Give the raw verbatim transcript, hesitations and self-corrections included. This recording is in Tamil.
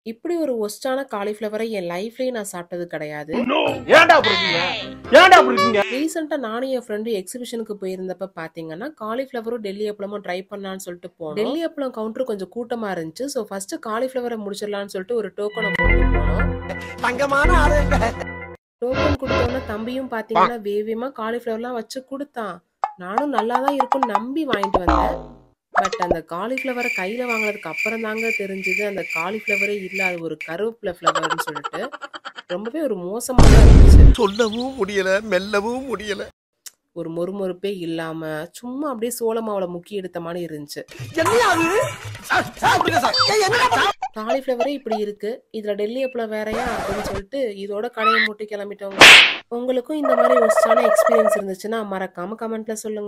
இப்படி ஒரு ஒஸ்ட்டான காலிஃப்ளவரை என் லைஃப்லயே நான் சாப்பிட்டது கிடையாது. ஏன்டா அப்படி இருக்கீங்க? ஏன்டா அப்படி இருக்கீங்க? ரீசெண்டா நானும் என் ஃப்ரெண்டு எக்ஸிபிஷனுக்கு போயிருந்தப்ப பாத்தீங்கன்னா, காலிஃப்ளவரும் டெல்லி அப்பளமும் ட்ரை பண்ணலான்னு சொல்லிட்டு போனோம். டெல்லி அப்பளம் கவுண்டர் கொஞ்சம் கூட்டமா இருந்துச்சு. ஸோ ஃபர்ஸ்ட் காலிஃப்ளவரை முடிச்சிடலான்னு சொல்லிட்டு ஒரு டோக்கனை போட்டு போனோம். தங்கமான ஆளுங்க. டோக்கன் கொடுத்தோன்னா தம்பியும் பாத்தீங்கன்னா வேவியமா காலிஃப்ளவர்லாம் வச்சு கொடுத்தான். நானும் நல்லா தான் இருக்கும்னு நம்பி வாங்கிட்டு வந்தேன். பட் அந்த காலிஃப்ளவரை கையில வாங்கினதுக்கு அப்புறம் தாங்க தெரிஞ்சது அந்த காலிஃப்ளவரே இல்ல, அது ஒரு கருவேப்பிலை ஃப்ளவர்னு சொல்லிட்டு. ரொம்பவே ஒரு மோசமா தான் இருந்துச்சு. சொல்லவும் முடியல, மெல்லவும் முடியல. ஒரு மொறுமொறுப்பே இல்லாம சும்மா அப்படியே சோள மாவுல முக்கி எடுத்த மாதிரி இருந்துச்சு. காலிஃப்ளவரே இப்படி இருக்கு, இதுல டெல்லி அப்பளம் வேறையா அப்படின்னு சொல்லிட்டு இதோட கடையை மூட்டி கிளம்பிட்டோங்க. உங்களுக்கும் இந்த மாதிரி ஒஸ்டான எக்ஸ்பீரியன்ஸ் இருந்துச்சுன்னா மறக்காம கமெண்ட்ல சொல்லுங்க.